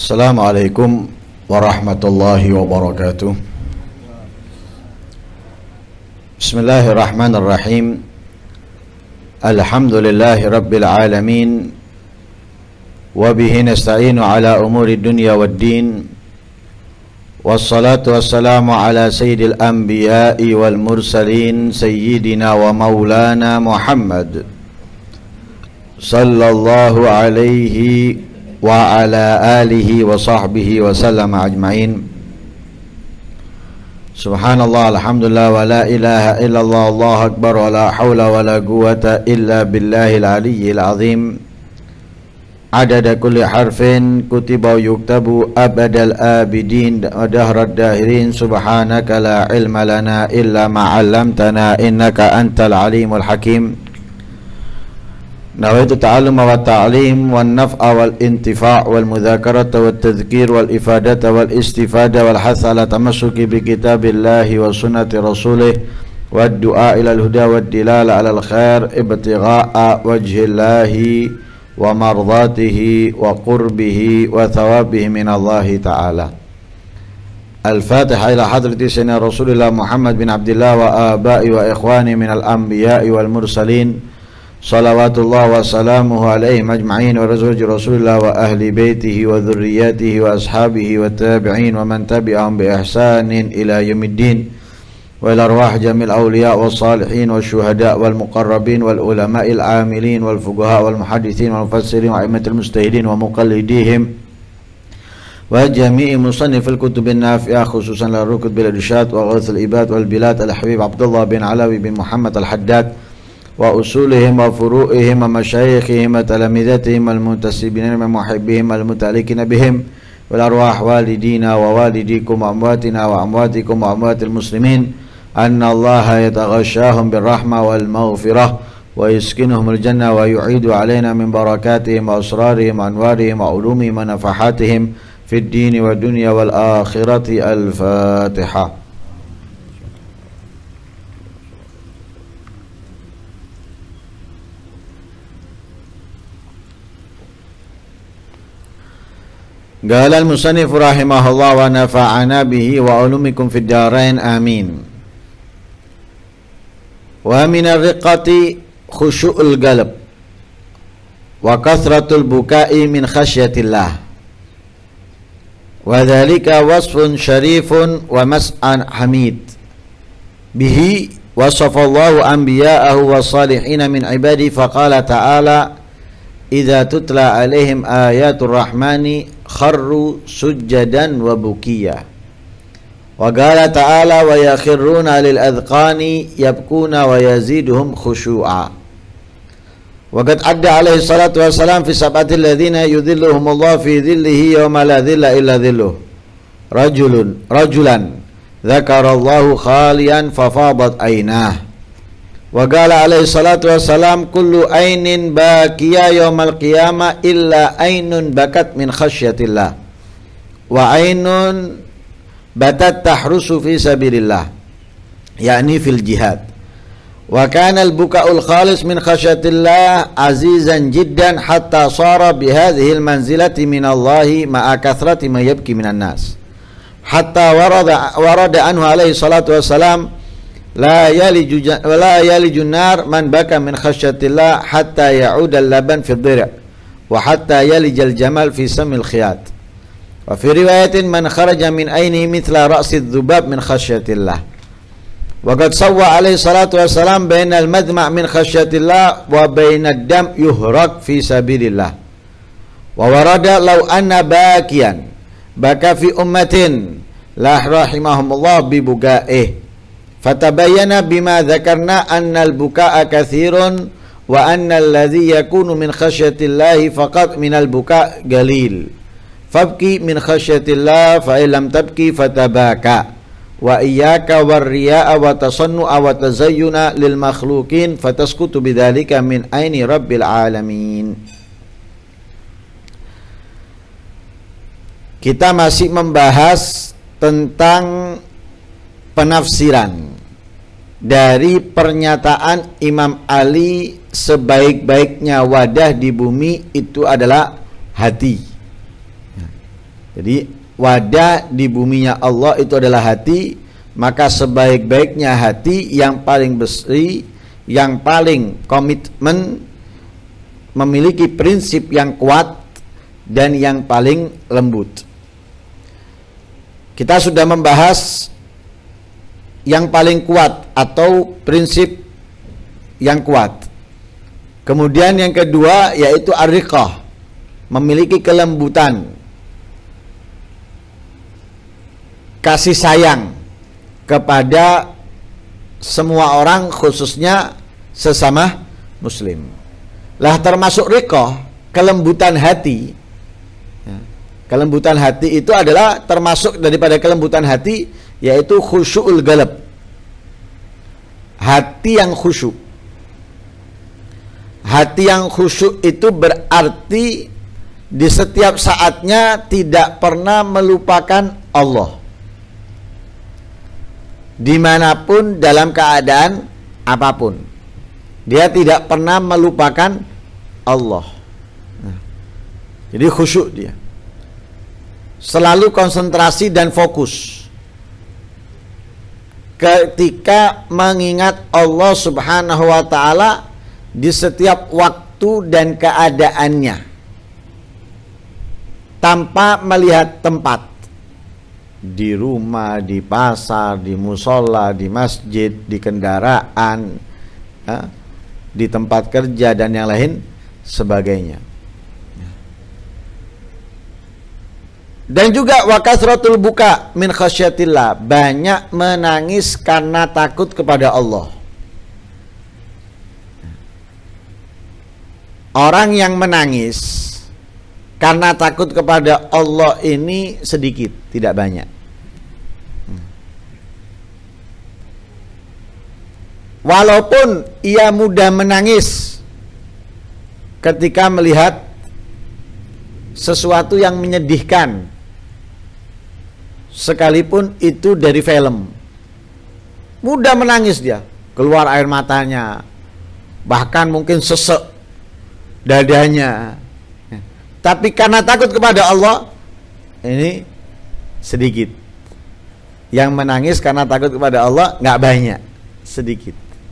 Assalamualaikum warahmatullahi wabarakatuh. Bismillahirrahmanirrahim. Alhamdulillahi rabbil alamin. Wabihi nasta'inu ala umuri dunya waddin. Wassalatu wassalamu ala sayyidil anbiya'i wal mursalin, sayyidina wa maulana Muhammad sallallahu alaihi wa ala alihi wa sahbihi wa sallama ajma'in. Subhanallah, alhamdulillah, wa la ilaha illallah, Allahu akbar, wa la hawla wa la quwata illa billahil aliyyil azim. Adada kulli harfin kutiba yuktabu abadal abidin wa dahrad dahirin. Subhanaka la ilma lana illa ma 'allamtana innaka antal alimul hakim. Nawaitu ta'allum wa ta'lim wan naf'a wal intifa' wal mudzakarata wat tadhkir wal ifadata wal istifada wal hatha ala tamassuki bi kitabillahi wa sunnati rasulih wad du'a ila al huda wad dilala ala al khair ibtigha'a wajhillahi wa mardatihi wa qurbihi wa thawabihi min Allah ta'ala. Al-Fatiha ila hadrati sayyidina Rasulillah Muhammad bin Abdullah wa aba'i wa ikhwani min al-anbiya'i wal mursalin. Salawatullah wa salamuhu alaihim ajma'in wa razwaji Rasulullah wa ahli baitihi wa dhurriyyatihi wa ashabihi wa tabi'in wa man tabi'ahum bi ihsanin ila yaumiddin wa ila arwah jamil awliya wa salihin wa syuhada wal muqarrabin wal ulama'il amilin wal fuqaha wal muhaddithin wal mufassirin wa a'immatil mujtahidin wa muqallidihim wa jami'i musannifil kutubin nafi'ah khususan la rukud bil irsyad wa ghathil ibad wal bilad al habib Abdullah bin Alawi bin Muhammad al Haddad wa usulihim wa furu'ihim wa masyayikhihim wa talamidatihim wal muntasibin wa muhibbihim wal muta'alliqina bihim wal arwah walidina wa walidikum wa amwatina wa amwatikum wa amwatil muslimin anna allaha yataghashahum birrahmah wal maghfirah wa yuskinuhum al jannah wa yu'idu alaina min barakatihim wa asrarihim wa anwarihim wa ulumihim wa nafahatihim fid dini wa dunya wal akhirati. Al-Fatihah. Qala al-musannif rahimahullah wa nafa'ana bihi wa ulumikum fid darain amin. Wa min ar-riqati khusyu'ul qalb wa kathratul buka'i min khasyatillah wa dhalika wasfun syarifun wa mas'an hamid bihi wasafallahu anbiya'ahu wa salihina min ibadi faqala ta'ala idza tutla alaihim ayatul rahmani kharru sujjadan wa bukiya wa qala ta'ala wa yakhirruna lil adhqani yabkuna wa yaziduhum khushu'a wa qad adda alaihi salatu wassalam fi sab'ati alladhina yudhilluhum Allah fi dhillihi yawma la dhilla illa dhilluh rajulan dzakara Allahu khaliyan fafadat aynah wa qala alaihi salatu wassalam kullu ainin bakiya yawmal qiyamah illa ainun bakat min khasyatillah wa ainun batat tahrusu fi sabilillah yakni fil jihad wa kana al buka'ul khalis min khasyatillah azizan jiddan hatta sara bi hadhihi al manzilati min Allah ma'a kathrati ma yabki minan nas hatta warada anhu alaihi salatu wassalam la yaliju nar man baka min khasyatillah hatta ya'ud al-laban fi ad-dir' wa hatta yalij al-jamal fi samil khiyat wa fi riwayatin man kharaja min ainihi mithla ra'si adh-dhubab min khasyatillah wa qad sawwa alaihi salatu wassalam baina al-madma' min khasyatillah wa baina ad-dam yuhraq fi sabilillah wa warada law anna bakiyan baka fi ummatin la rahimahumullah bi buga'ih fatabayyana bima dzakarna annal bukaa katsirun wa annal ladzi yakunu min khasyatillahi faqat minal buka qalil fabki min khasyatillah fa illam tabki fatabaka wa iyyaka warriya'a wa tasannu'a wa tazayyuna lil makhluqin fataskutu bidzalika min aini rabbil alamin. Kita masih membahas tentang penafsiran dari pernyataan Imam Ali, sebaik-baiknya wadah di bumi itu adalah hati. Jadi wadah di buminya Allah itu adalah hati, maka sebaik-baiknya hati yang paling bersih, yang paling komitmen, memiliki prinsip yang kuat dan yang paling lembut. Kita sudah membahas yang paling kuat atau prinsip yang kuat. Kemudian yang kedua yaitu ar-riqah, memiliki kelembutan, kasih sayang kepada semua orang, khususnya sesama muslim. Lah termasuk riqah, kelembutan hati. Kelembutan hati itu adalah termasuk daripada kelembutan hati, yaitu khusyu'ul galab, hati yang khusyuk. Hati yang khusyuk itu berarti di setiap saatnya tidak pernah melupakan Allah, dimanapun dalam keadaan apapun dia tidak pernah melupakan Allah. Jadi khusyuk, dia selalu konsentrasi dan fokus ketika mengingat Allah Subhanahu wa ta'ala di setiap waktu dan keadaannya, tanpa melihat tempat, di rumah, di pasar, di musola, di masjid, di kendaraan, di tempat kerja dan yang lain sebagainya. Dan juga wa kasratul buka min khasyatillah, banyak menangis karena takut kepada Allah. Orang yang menangis karena takut kepada Allah ini sedikit, tidak banyak. Walaupun ia mudah menangis ketika melihat sesuatu yang menyedihkan, sekalipun itu dari film, mudah menangis dia, keluar air matanya, bahkan mungkin sesek dadanya. Tapi karena takut kepada Allah, ini sedikit. Yang menangis karena takut kepada Allah nggak banyak, sedikit.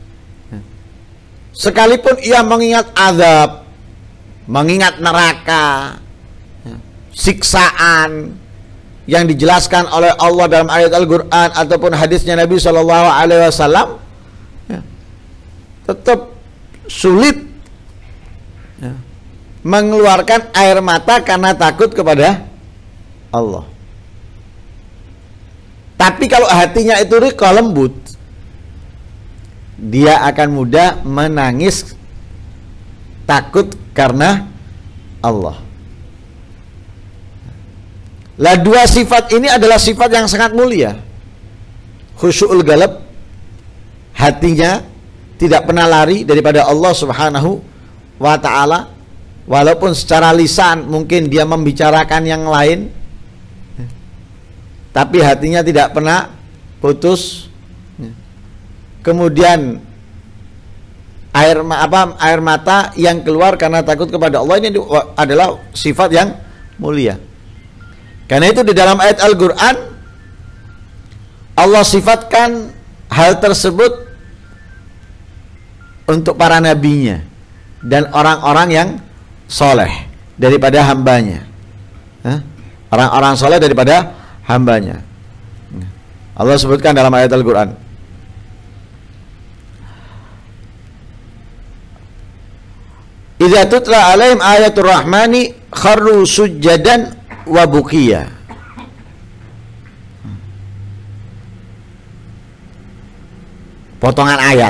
Sekalipun ia mengingat azab, mengingat neraka, siksaan yang dijelaskan oleh Allah dalam ayat Al-Quran ataupun hadisnya Nabi SAW, tetap sulit mengeluarkan air mata karena takut kepada Allah. Tapi kalau hatinya itu riqah, lembut, dia akan mudah menangis takut karena Allah. Lah dua sifat ini adalah sifat yang sangat mulia. Khusyu'ul galab, hatinya tidak pernah lari daripada Allah Subhanahu wa ta'ala. Walaupun secara lisan mungkin dia membicarakan yang lain, tapi hatinya tidak pernah putus. Kemudian air mata yang keluar karena takut kepada Allah, ini adalah sifat yang mulia. Karena itu di dalam ayat Al-Quran Allah sifatkan hal tersebut untuk para nabinya dan orang-orang yang soleh daripada hambanya. Orang-orang soleh daripada hambanya. Allah sebutkan dalam ayat Al-Quran, idza tutla alaihim ayatul rahmani kharru sujjadan wa bukiya. Potongan ayat.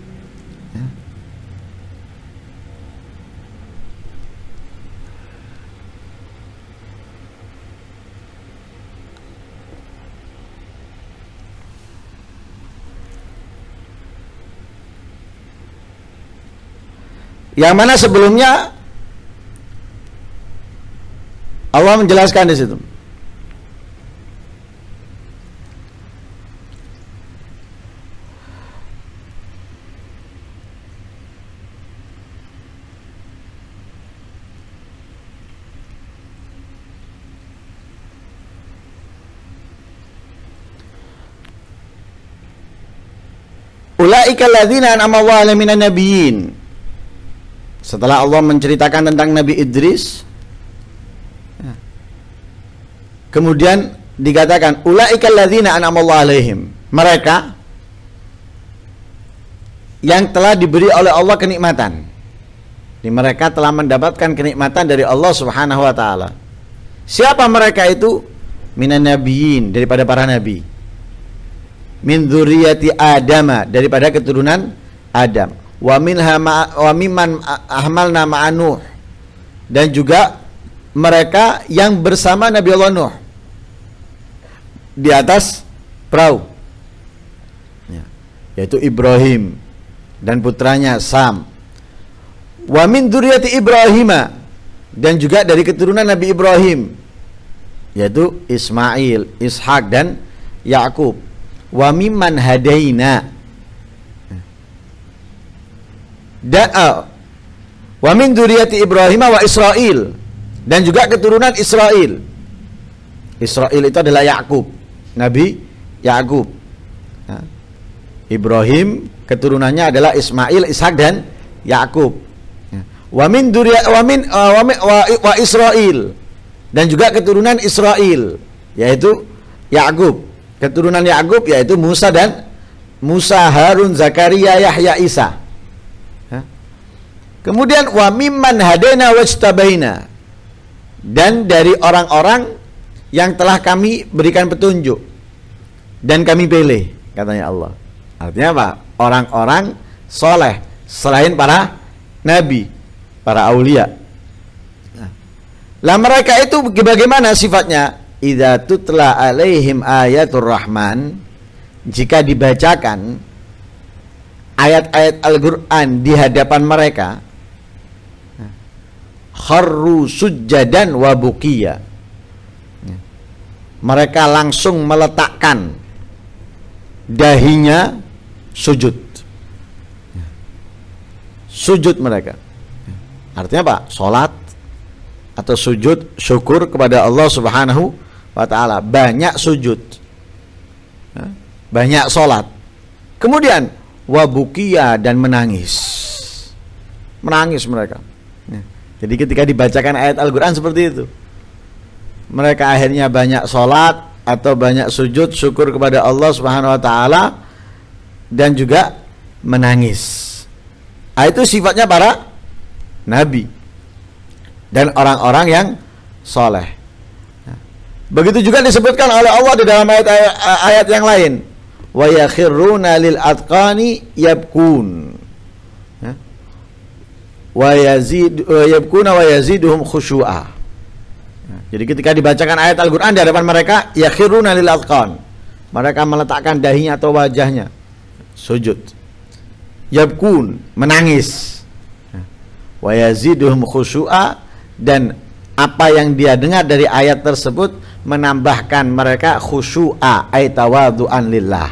Yang mana sebelumnya Allah menjelaskan di situ. ulaika alladzina an'ama Allahu 'alaihim minan nabiyyin. Setelah Allah menceritakan tentang Nabi Idris, kemudian dikatakan ulaika alladzina an'ama Allahu 'alaihim, mereka yang telah diberi oleh Allah kenikmatan. Ini mereka telah mendapatkan kenikmatan dari Allah Subhanahu wa taala. Siapa mereka itu? Minan nabiyyin, daripada para nabi. Min dzurriyyati Adam, daripada keturunan Adam. Wa mimman ahmalna ma'a Nuh, dan juga mereka yang bersama Nabi Allah Nuh di atas perahu, yaitu Ibrahim dan putranya Sam. Wa min dzurriyyati Ibrahim, dan juga dari keturunan Nabi Ibrahim, yaitu Ismail, Ishak dan Yakub. Wa mimman hadaina, wa min dzurriyyati Ibrahim wa Israil, dan juga keturunan Israil. Israil itu adalah Yakub, Nabi Yakub. Ibrahim keturunannya adalah Ismail, Ishak dan Yakub. Wa min wa Israil, dan juga keturunan Israil, yaitu Yakub. Keturunan Yakub yaitu Musa dan Harun, Zakaria, Yahya, Isa. Kemudian wa mimman hadaina wajtabaina, dan dari orang-orang yang telah kami berikan petunjuk dan kami pilih, katanya Allah. Artinya apa? Orang-orang soleh selain para nabi, para aulia. Lah mereka itu bagaimana sifatnya? Idza tutla alaihim ayatur rahman, jika dibacakan ayat-ayat Al-Qur'an di hadapan mereka, kharru sujjadan wa bukiya, mereka langsung meletakkan dahinya sujud. Sujud mereka. Artinya apa? Salat atau sujud syukur kepada Allah Subhanahu wa taala. Banyak sujud, banyak salat. Kemudian wabukia, dan menangis. Menangis mereka. Jadi ketika dibacakan ayat Al-Qur'an seperti itu, mereka akhirnya banyak salat atau banyak sujud syukur kepada Allah Subhanahu wa taala, dan juga menangis. Itu sifatnya para nabi dan orang-orang yang soleh. Begitu juga disebutkan oleh Allah di dalam ayat yang lain, wa yakhiruna lil atqani yabkun, wa yabkuna wa yaziduhum khusyu'a. Jadi ketika dibacakan ayat Al-Qur'an di hadapan mereka, yakhiruna lil atqan, mereka meletakkan dahinya atau wajahnya sujud. Yabkun, menangis. Wa yaziduhum khusyu'a, dan apa yang dia dengar dari ayat tersebut menambahkan mereka khusyu'a, ay tawadhu'an lillah.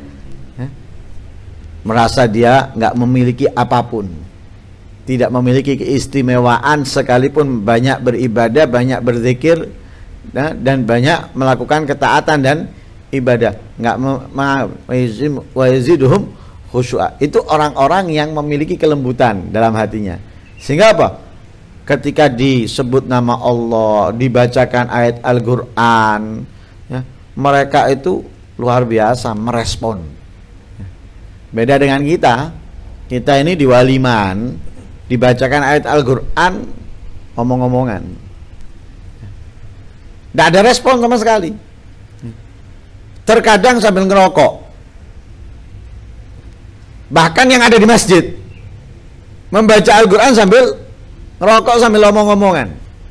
Merasa dia nggak memiliki apapun, tidak memiliki keistimewaan sekalipun banyak beribadah, banyak berzikir, dan banyak melakukan ketaatan dan ibadah. Nggak wa yaziduhum khusyu'a. Itu orang-orang yang memiliki kelembutan dalam hatinya. Sehingga apa? Ketika disebut nama Allah, dibacakan ayat Al-Qur'an, mereka itu luar biasa merespon. Beda dengan kita ini di waliman dibacakan ayat Al-Qur'an, omong-omongan, tidak ada respon sama sekali. Terkadang sambil ngerokok, bahkan yang ada di masjid membaca Al-Qur'an sambil ngerokok, sambil omong-omongan,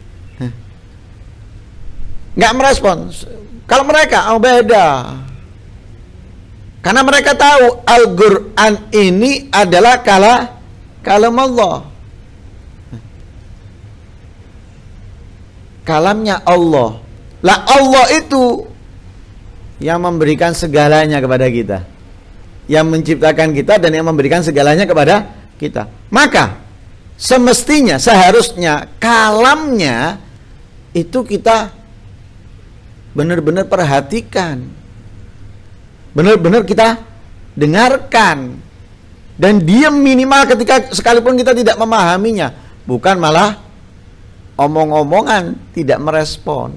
nggak merespon. Kalau mereka beda, karena mereka tahu Al-Qur'an ini adalah kalam Allah, kalamnya Allah. Lah Allah itu yang memberikan segalanya kepada kita, yang menciptakan kita dan yang memberikan segalanya kepada kita. Maka semestinya, seharusnya kalamnya itu kita benar-benar perhatikan, benar-benar kita dengarkan, Dan diam minimal ketika sekalipun kita tidak memahaminya, bukan malah omong-omongan, tidak merespon.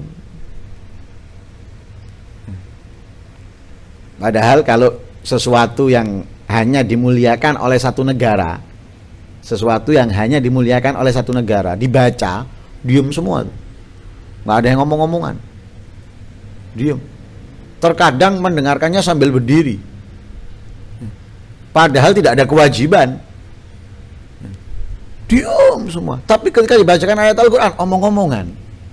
Padahal kalau sesuatu yang hanya dimuliakan oleh satu negara, sesuatu yang hanya dimuliakan oleh satu negara, dibaca, diem semua, nggak ada yang ngomong-ngomongan, diem. Terkadang mendengarkannya sambil berdiri, padahal tidak ada kewajiban, diem semua. Tapi ketika dibacakan ayat Al-Quran, omong-omongan.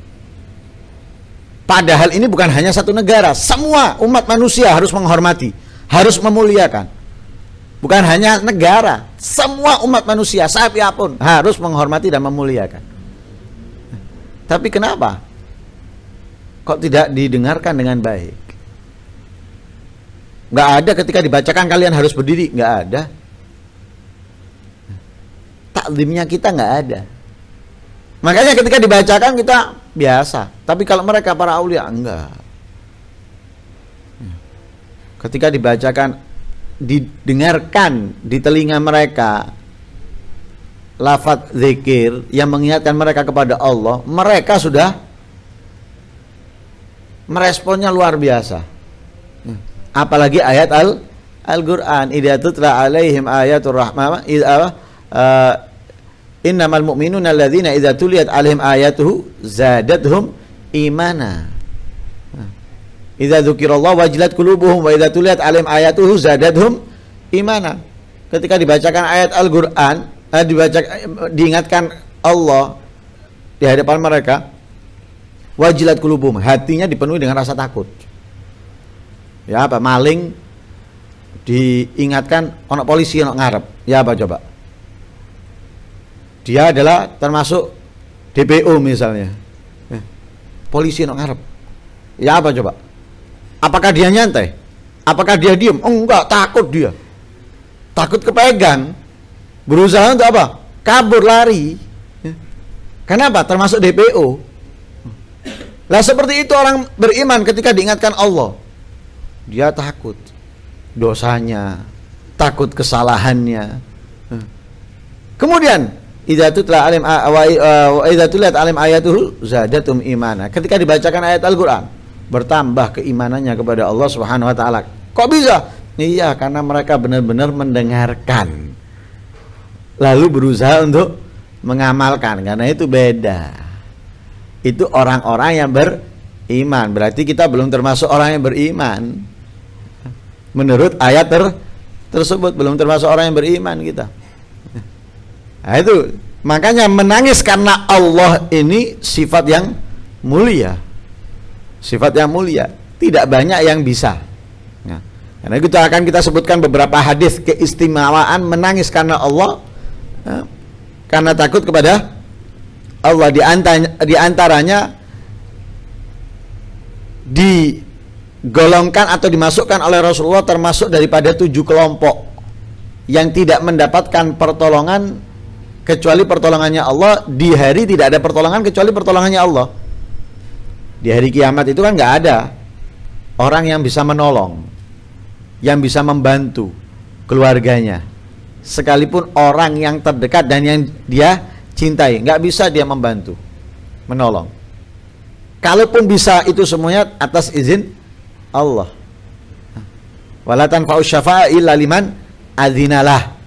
Padahal ini bukan hanya satu negara, semua umat manusia harus menghormati, harus memuliakan. Bukan hanya negara, semua umat manusia, siapapun harus menghormati dan memuliakan. Tapi kenapa kok tidak didengarkan dengan baik? Nggak ada ketika dibacakan kalian harus berdiri, nggak ada. Taklimnya kita nggak ada. Makanya ketika dibacakan kita biasa. Tapi kalau mereka para aulia enggak. Ketika dibacakan, didengarkan di telinga mereka lafaz zikir yang mengingatkan mereka kepada Allah, mereka sudah meresponnya luar biasa. Apalagi ayat Al-Quran, idza tutla alaihim ayatul rahmah, innamal mu'minuna alladzina idza tuliyat alaihim ayatuhu zadatuhum imana. Idza dzukirallahu wajilat qulubuhum wa idza tuliyat alaihim ayatuhu zadatuhum imana. Ketika dibacakan ayat Al-Qur'an, diingatkan Allah di hadapan mereka, wajilat qulubuhum, hatinya dipenuhi dengan rasa takut. Ya apa? Maling diingatkan ono polisi ono ngarep. Ya apa coba? Dia adalah termasuk DPO misalnya. Polisi ono ngarep. Ya apa coba? Apakah dia nyantai? Apakah dia diem? Oh enggak, takut dia. Takut kepegang. Berusaha untuk apa? Kabur, lari. Kenapa? Termasuk DPO. Lah seperti itu orang beriman ketika diingatkan Allah. Dia takut dosanya, takut kesalahannya. Kemudian idza tutla alim idza tuliat alim ayatuhu zadatum imana. Ketika dibacakan ayat Al-Qur'an, bertambah keimanannya kepada Allah Subhanahu wa taala. Kok bisa? Iya, karena mereka benar-benar mendengarkan lalu berusaha untuk mengamalkan. Karena itu beda. Itu orang-orang yang beriman. Berarti kita belum termasuk orang yang beriman. Menurut ayat tersebut belum termasuk orang yang beriman kita. Nah itu makanya menangis karena Allah ini sifat yang mulia. Sifat yang mulia. Tidak banyak yang bisa. Nah, karena itu akan kita sebutkan beberapa hadis keistimewaan menangis karena Allah, karena takut kepada Allah. Di antaranya digolongkan atau dimasukkan oleh Rasulullah termasuk daripada 7 kelompok yang tidak mendapatkan pertolongan kecuali pertolongannya Allah. Di hari tidak ada pertolongan kecuali pertolongannya Allah. Di hari kiamat itu kan nggak ada orang yang bisa menolong, yang bisa membantu keluarganya, sekalipun orang yang terdekat dan yang dia cintai, nggak bisa dia membantu, menolong. Kalaupun bisa, itu semuanya atas izin Allah. Wala tanfa'u syafa'a illa liman adzinalah.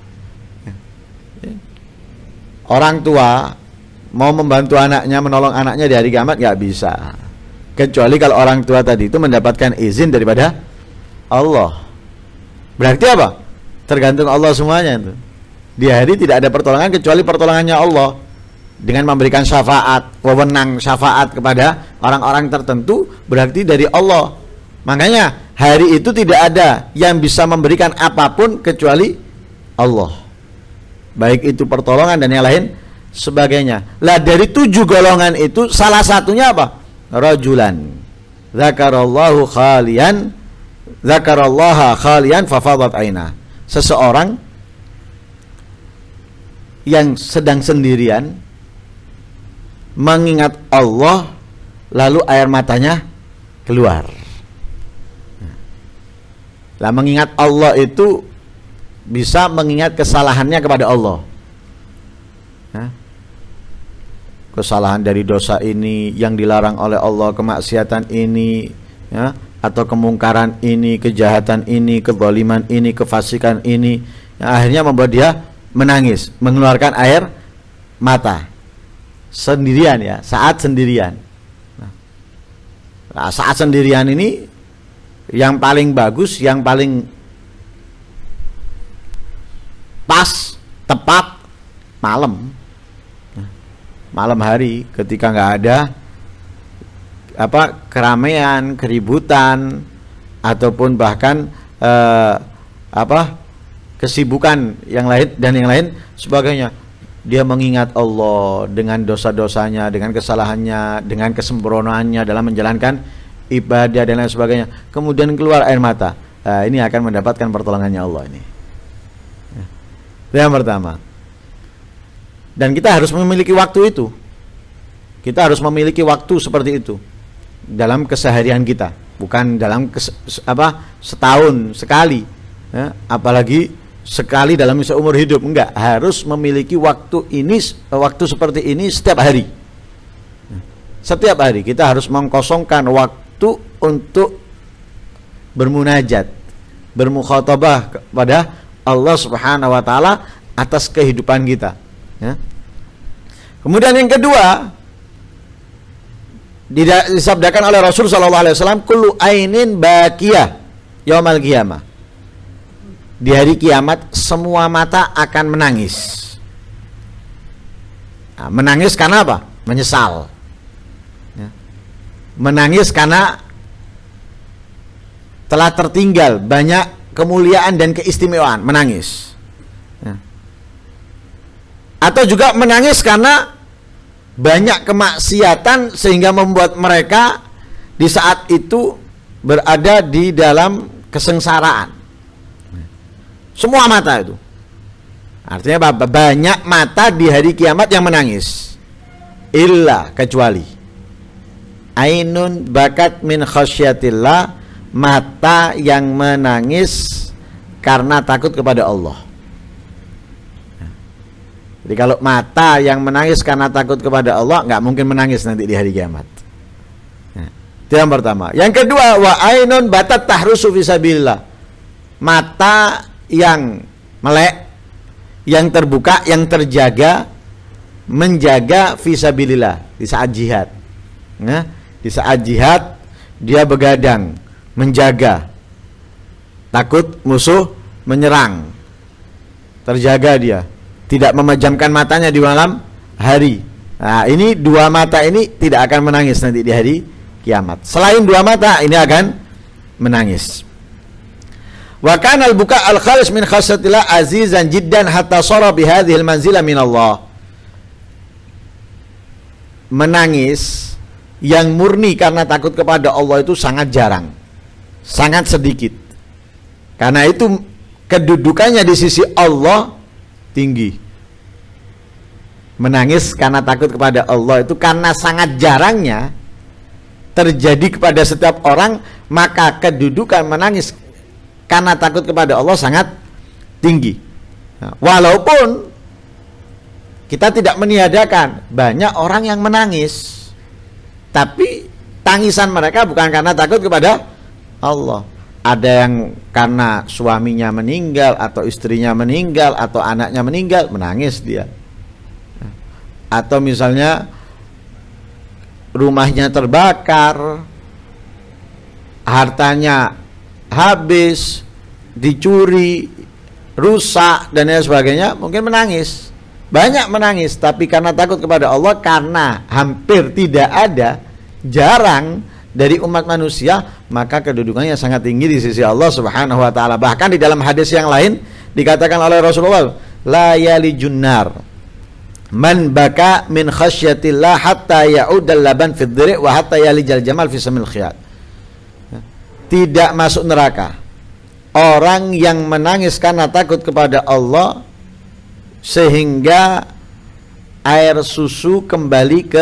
Orang tua mau membantu anaknya, menolong anaknya di hari kiamat nggak bisa, kecuali kalau orang tua tadi itu mendapatkan izin daripada Allah. Berarti apa? Tergantung Allah semuanya itu. Di hari tidak ada pertolongan kecuali pertolongannya Allah dengan memberikan syafaat, wewenang syafaat kepada orang-orang tertentu, berarti dari Allah. Makanya hari itu tidak ada yang bisa memberikan apapun kecuali Allah, baik itu pertolongan dan yang lain sebagainya. Lah dari 7 golongan itu salah satunya apa? Rajulan zakarallaha khalian fafadat aina. Seseorang yang sedang sendirian mengingat Allah lalu air matanya keluar. Lah mengingat Allah itu bisa mengingat kesalahannya kepada Allah. Kesalahan dari dosa ini yang dilarang oleh Allah, kemaksiatan ini, ya, atau kemungkaran ini, kejahatan ini, kezaliman ini, kefasikan ini, yang akhirnya membuat dia menangis, mengeluarkan air mata sendirian, ya, saat sendirian. Nah, saat sendirian ini yang paling bagus, yang paling pas, tepat malam. Malam hari ketika nggak ada keramaian, keributan, ataupun bahkan kesibukan yang lain dan yang lain sebagainya. Dia mengingat Allah dengan dosa-dosanya, dengan kesalahannya, dengan kesembronoannya dalam menjalankan ibadah dan lain sebagainya. Kemudian keluar air mata. Ini akan mendapatkan pertolongannya Allah ini. Yang pertama. Dan kita harus memiliki waktu itu. Kita harus memiliki waktu seperti itu dalam keseharian kita, bukan dalam setahun sekali, ya, apalagi sekali dalam seumur hidup. Enggak, harus memiliki waktu ini, waktu seperti ini setiap hari. Setiap hari kita harus mengkosongkan waktu untuk bermunajat, bermukhatabah kepada Allah Subhanahu wa taala atas kehidupan kita, ya. Kemudian yang kedua, disabdakan oleh Rasul sallallahu alaihi wasallam, kullu ainin baqiyah yaumal qiyamah. Di hari kiamat semua mata akan menangis. Nah, menangis karena apa? Menyesal, ya. Menangis karena telah tertinggal banyak kemuliaan dan keistimewaan, menangis, ya. Atau juga menangis karena banyak kemaksiatan sehingga membuat mereka di saat itu berada di dalam kesengsaraan. Semua mata itu. Artinya apa? Banyak mata di hari kiamat yang menangis. Illa, kecuali ainun bakat min khasyatillah, mata yang menangis karena takut kepada Allah. Jadi kalau mata yang menangis karena takut kepada Allah, nggak mungkin menangis nanti di hari kiamat. Itu yang pertama. Yang kedua, wa ainun batat tahrusu fisabilillah, mata yang melek, yang terbuka, yang terjaga, menjaga fisabilillah di saat jihad. Nah, di saat jihad dia begadang, menjaga, takut musuh menyerang, terjaga dia, tidak memejamkan matanya di malam hari. Nah, ini dua mata ini tidak akan menangis nanti di hari kiamat. Selain dua mata ini akan menangis. Wa kana al-buka al-khalis min khasyatillah azizan jiddan hatta sara bi hadhihi al-manzilah min Allah. Menangis yang murni karena takut kepada Allah itu sangat jarang, sangat sedikit. Karena itu kedudukannya di sisi Allah tinggi. Menangis karena takut kepada Allah itu karena sangat jarangnya terjadi kepada setiap orang, maka kedudukan menangis karena takut kepada Allah sangat tinggi. Nah, walaupun kita tidak meniadakan banyak orang yang menangis, tapi tangisan mereka bukan karena takut kepada Allah. Ada yang karena suaminya meninggal, atau istrinya meninggal, atau anaknya meninggal, menangis dia. Atau misalnya rumahnya terbakar, hartanya habis, dicuri, rusak, dan lain sebagainya, mungkin menangis. Banyak menangis, tapi karena takut kepada Allah, karena hampir tidak ada, jarang dari umat manusia, maka kedudukannya sangat tinggi di sisi Allah Subhanahu wa taala. Bahkan di dalam hadis yang lain dikatakan oleh Rasulullah, la yalijun nar man baka min khasyatillah hatta ya'udal laban fid dhiri' wa hatta yalijal jamal fi samil khiyat. Tidak masuk neraka orang yang menangis karena takut kepada Allah sehingga air susu kembali ke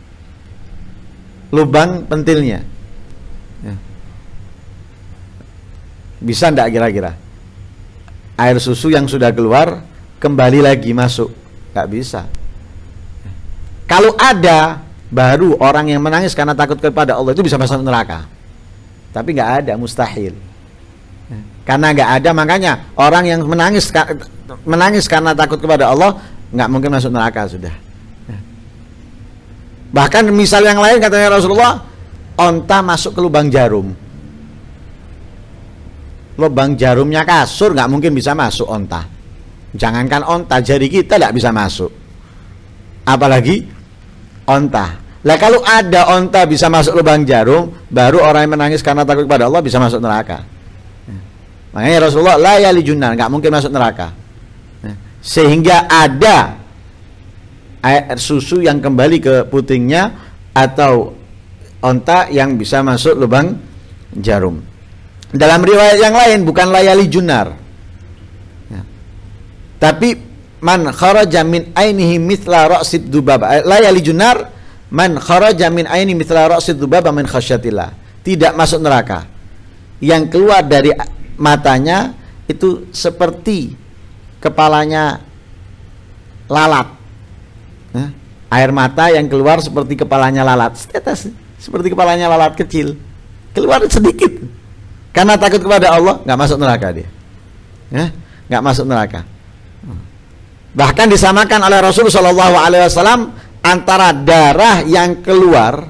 lubang pentilnya. Bisa enggak kira-kira? air susu yang sudah keluar kembali lagi masuk, nggak bisa. Kalau ada, baru orang yang menangis karena takut kepada Allah itu bisa masuk neraka. Tapi nggak ada, mustahil. Karena nggak ada, makanya orang yang menangis karena takut kepada Allah nggak mungkin masuk neraka sudah. Bahkan misal yang lain katanya Rasulullah, onta masuk ke lubang jarum. Lubang jarumnya kasur nggak mungkin bisa masuk onta. Jangankan onta, jari kita nggak bisa masuk, apalagi onta. Lah kalau ada onta bisa masuk lubang jarum, baru orang yang menangis karena takut kepada Allah bisa masuk neraka. Makanya Rasulullah la yalijunnar, nggak mungkin masuk neraka. Sehingga ada air susu yang kembali ke putingnya atau onta yang bisa masuk lubang jarum. Dalam riwayat yang lain bukan layali junar, tapi man kharaja min ainihi mithla ra'sid dubaba. Layali junar man kharaja min aini mithla ra'sid dubaba min khasyatillah. Tidak masuk neraka. Yang keluar dari matanya itu seperti kepalanya lalat. Air mata yang keluar seperti kepalanya lalat. Seperti kepalanya lalat kecil. Keluar sedikit. Karena takut kepada Allah, nggak masuk neraka dia. Nggak masuk neraka. Bahkan disamakan oleh Rasulullah SAW antara darah yang keluar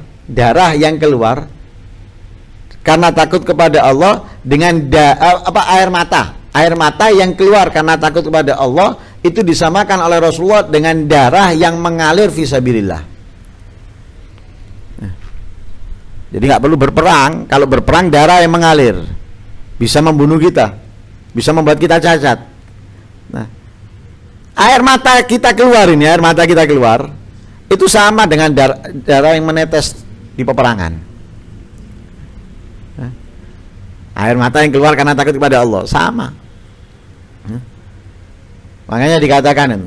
karena takut kepada Allah dengan air mata yang keluar karena takut kepada Allah itu disamakan oleh Rasulullah dengan darah yang mengalir fisabilillah. Jadi nggak perlu berperang. Kalau berperang darah yang mengalir bisa membunuh kita, bisa membuat kita cacat. Nah, air mata kita keluar itu sama dengan darah yang menetes di peperangan. Air mata yang keluar karena takut kepada Allah sama. Makanya dikatakan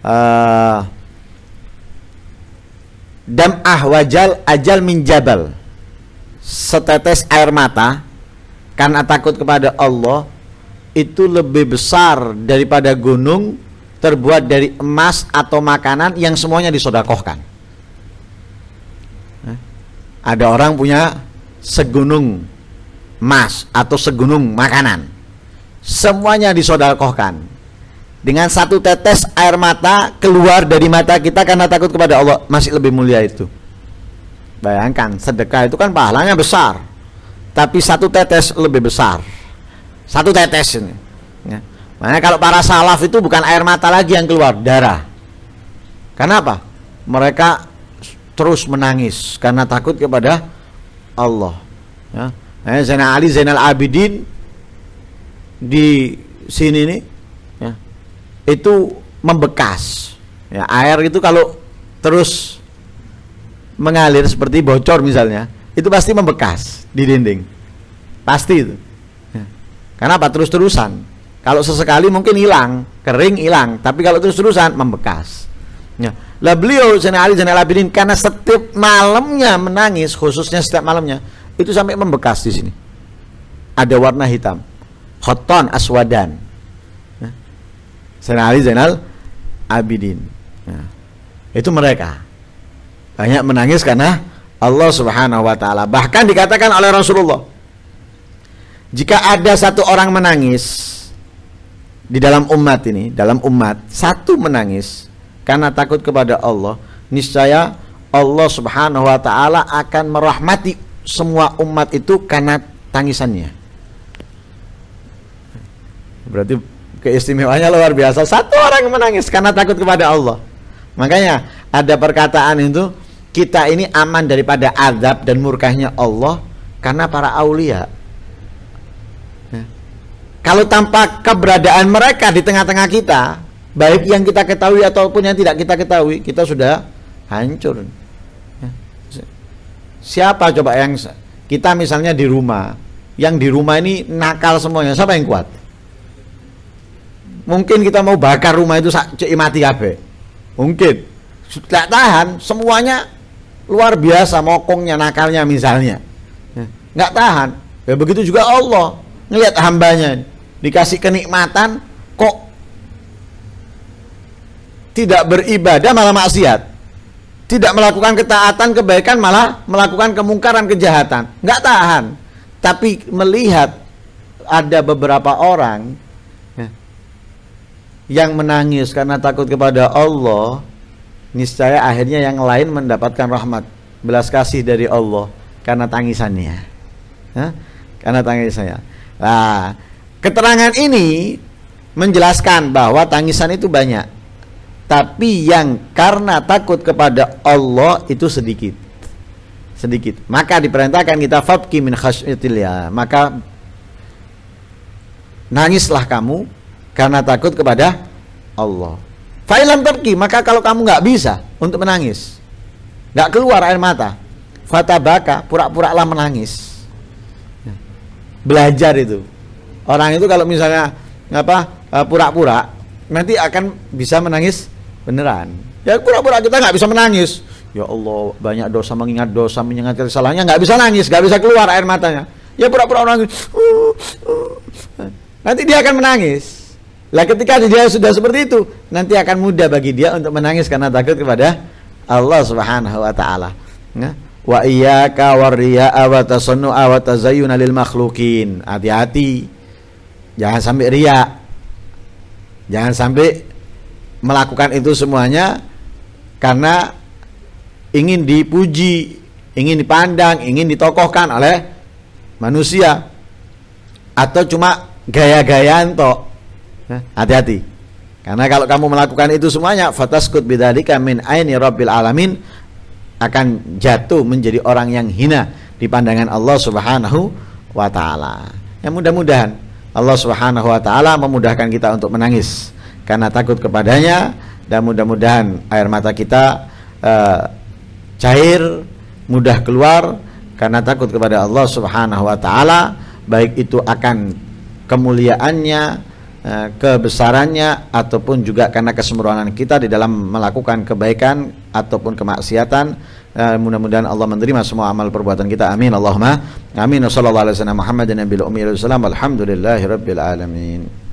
dam'ah wajal ajal min jabal. Setetes air mata karena takut kepada Allah itu lebih besar daripada gunung terbuat dari emas atau makanan yang semuanya disodakohkan. Ada orang punya segunung emas atau segunung makanan, semuanya disodakohkan. Dengan satu tetes air mata keluar dari mata kita karena takut kepada Allah, masih lebih mulia itu. Bayangkan, sedekah itu kan pahalanya besar, tapi satu tetes lebih besar. Satu tetes ini. Makanya kalau para salaf itu bukan air mata lagi yang keluar, darah. Kenapa? Mereka terus menangis karena takut kepada Allah. Zainal Ali Zainal Abidin di sini nih, itu membekas. Air itu kalau terus mengalir seperti bocor misalnya, itu pasti membekas di dinding, pasti itu. Kenapa? Terus-terusan. Kalau sesekali mungkin hilang, kering hilang, tapi kalau terus-terusan membekas. Lah beliau Zainal Ali Zainal Abidin karena setiap malamnya menangis, khususnya setiap malamnya itu sampai membekas di sini. Ada warna hitam, khoton aswadan. Zainal Ali Zainal Abidin. Itu mereka banyak menangis karena Allah Subhanahu wa ta'ala. Bahkan dikatakan oleh Rasulullah, jika ada satu orang menangis di dalam umat ini, satu menangis karena takut kepada Allah, niscaya Allah Subhanahu wa ta'ala akan merahmati semua umat itu karena tangisannya. Berarti keistimewaannya luar biasa. Satu orang menangis karena takut kepada Allah. Makanya ada perkataan itu, kita ini aman daripada azab dan murkahnya Allah karena para aulia. Kalau tanpa keberadaan mereka di tengah-tengah kita, baik yang kita ketahui ataupun yang tidak kita ketahui, kita sudah hancur. Siapa coba yang kita misalnya di rumah, yang di rumah ini nakal semuanya, siapa yang kuat? Mungkin kita mau bakar rumah itu cek mati kabeh. Mungkin tidak tahan, semuanya luar biasa mokongnya, nakalnya misalnya, nggak tahan. Ya begitu juga Allah ngelihat hambanya, dikasih kenikmatan tidak beribadah malah maksiat, tidak melakukan ketaatan kebaikan malah melakukan kemungkaran kejahatan, nggak tahan. Tapi melihat ada beberapa orang yang menangis karena takut kepada Allah, niscaya akhirnya yang lain mendapatkan rahmat, belas kasih dari Allah karena tangisannya. Karena tangisannya. Nah, keterangan ini menjelaskan bahwa tangisan itu banyak, tapi yang karena takut kepada Allah itu sedikit. Maka diperintahkan kita fabki min khasyatillah, maka nangislah kamu karena takut kepada Allah. Fa'ilam tabki, maka kalau kamu nggak bisa untuk menangis, nggak keluar air mata, fatabaka, pura-puralah menangis. Belajar itu. Orang itu kalau misalnya pura-pura, nanti akan bisa menangis beneran. Ya pura-pura kita nggak bisa menangis. Ya Allah, banyak dosa, mengingat dosa, mengingat kesalahannya, nggak bisa nangis, nggak bisa keluar air matanya. Ya pura-pura nangis. Nanti dia akan menangis. Lah ketika dia sudah seperti itu, nanti akan mudah bagi dia untuk menangis karena takut kepada Allah Subhanahu wa taala. Wa iyyaka warriya'a wa tasannu'a wa tazayyuna lil makhluqin. Hati-hati. Jangan sampai riya. Jangan sampai melakukan itu semuanya karena ingin dipuji, ingin dipandang, ingin ditokohkan oleh manusia, atau cuma gaya-gayaan toh. Hati-hati. Karena kalau kamu melakukan itu semuanya, fataskut bidzalika min aini rabbil alamin, akan jatuh menjadi orang yang hina di pandangan Allah Subhanahu wa taala. Ya mudah-mudahan Allah Subhanahu wa taala memudahkan kita untuk menangis karena takut kepadanya, dan mudah-mudahan air mata kita cair, mudah keluar karena takut kepada Allah Subhanahu wa taala, baik itu akan kemuliaannya, kebesarannya, ataupun juga karena kesempurnaan kita di dalam melakukan kebaikan ataupun kemaksiatan. Mudah-mudahan Allah menerima semua amal perbuatan kita. Amin Allahumma amin. Wassallallahu alaihi wasallam Muhammadin nabiyil ummi. Alhamdulillahirabbil alamin.